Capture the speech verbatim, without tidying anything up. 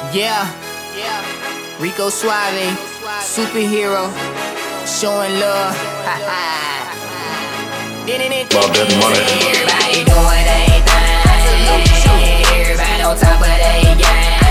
Yeah, Ricosuave, superhero, showing love. About that money. Everybody doing their thing. Everybody on top of their game.